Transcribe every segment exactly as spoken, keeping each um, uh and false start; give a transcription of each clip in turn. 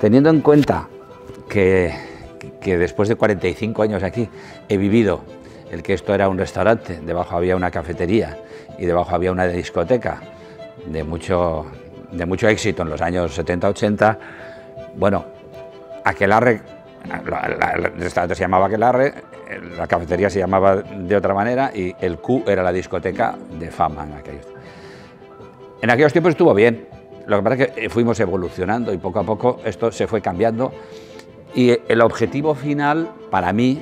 Teniendo en cuenta que, que después de cuarenta y cinco años aquí he vivido el que esto era un restaurante, debajo había una cafetería y debajo había una discoteca de mucho, de mucho éxito en los años setenta ochenta, bueno, Aquelarre, el restaurante se llamaba Aquelarre, la cafetería se llamaba de otra manera y el Q era la discoteca de fama en aquellos, en aquellos tiempos estuvo bien. Lo que pasa es que fuimos evolucionando y poco a poco esto se fue cambiando y el objetivo final para mí,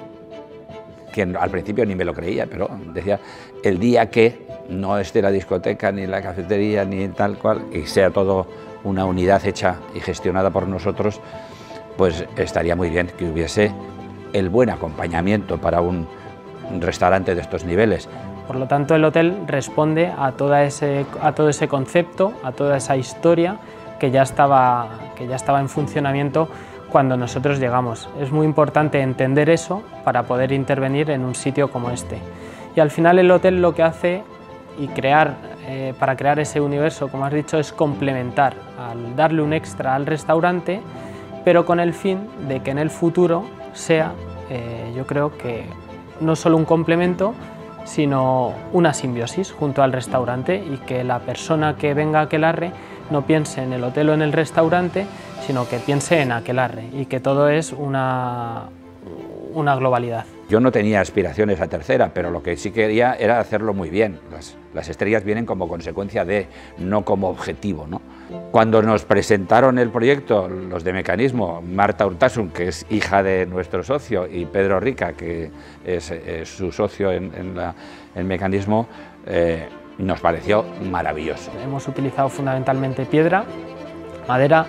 que al principio ni me lo creía, pero decía, el día que no esté la discoteca, ni la cafetería, ni tal cual, y sea todo una unidad hecha y gestionada por nosotros, pues estaría muy bien que hubiese el buen acompañamiento para un, un restaurante de estos niveles. Por lo tanto, el hotel responde a, toda ese, a todo ese concepto, a toda esa historia que ya estaba, que ya estaba en funcionamiento cuando nosotros llegamos. Es muy importante entender eso para poder intervenir en un sitio como este. Y al final el hotel lo que hace y crear, eh, para crear ese universo, como has dicho, es complementar, al darle un extra al restaurante, pero con el fin de que en el futuro sea, eh, yo creo que no solo un complemento, sino una simbiosis junto al restaurante y que la persona que venga a Aquelarre no piense en el hotel o en el restaurante, sino que piense en Aquelarre y que todo es una, una globalidad. Yo no tenía aspiraciones a tercera, pero lo que sí quería era hacerlo muy bien. Las, las estrellas vienen como consecuencia de, no como objetivo, ¿no? Cuando nos presentaron el proyecto, los de Mecanismo, Marta Urtasun, que es hija de nuestro socio, y Pedro Rica, que es, es su socio en, en, la, en Mecanismo, eh, nos pareció maravilloso. Hemos utilizado fundamentalmente piedra, madera,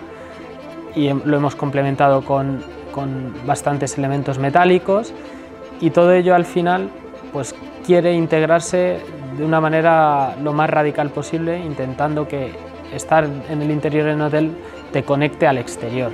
y lo hemos complementado con, con bastantes elementos metálicos, y todo ello al final pues quiere integrarse de una manera lo más radical posible, intentando que estar en el interior del hotel te conecte al exterior.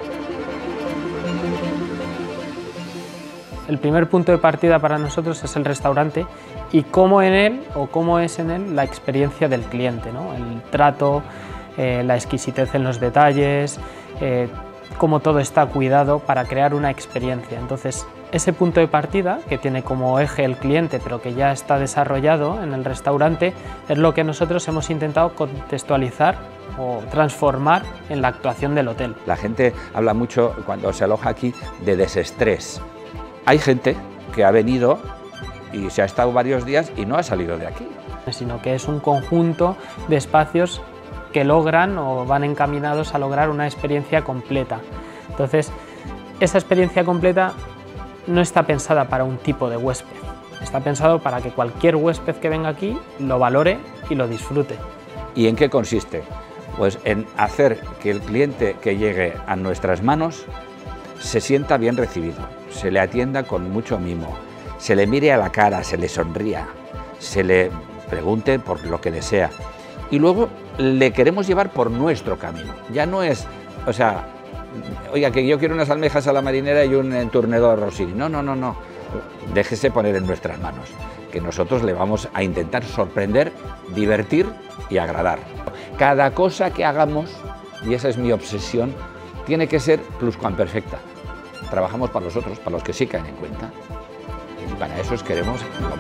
El primer punto de partida para nosotros es el restaurante y cómo en él o cómo es en él la experiencia del cliente, ¿no? El trato, eh, la exquisitez en los detalles, eh, cómo todo está cuidado para crear una experiencia. Entonces, ese punto de partida, que tiene como eje el cliente, pero que ya está desarrollado en el restaurante, es lo que nosotros hemos intentado contextualizar o transformar en la actuación del hotel. La gente habla mucho, cuando se aloja aquí, de desestrés. Hay gente que ha venido y se ha estado varios días y no ha salido de aquí. Sino que es un conjunto de espacios que logran o van encaminados a lograr una experiencia completa. Entonces, esa experiencia completa no está pensada para un tipo de huésped, está pensado para que cualquier huésped que venga aquí lo valore y lo disfrute. ¿Y en qué consiste? Pues en hacer que el cliente que llegue a nuestras manos se sienta bien recibido, se le atienda con mucho mimo, se le mire a la cara, se le sonría, se le pregunte por lo que desea y luego le queremos llevar por nuestro camino. Ya no es, o sea, oiga, que yo quiero unas almejas a la marinera y un enturnedor Rossini. No, no, no, no. Déjese poner en nuestras manos, que nosotros le vamos a intentar sorprender, divertir y agradar. Cada cosa que hagamos, y esa es mi obsesión, tiene que ser pluscuamperfecta. Trabajamos para los otros, para los que sí caen en cuenta. Y para eso queremos lo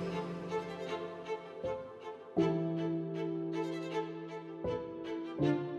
mejor.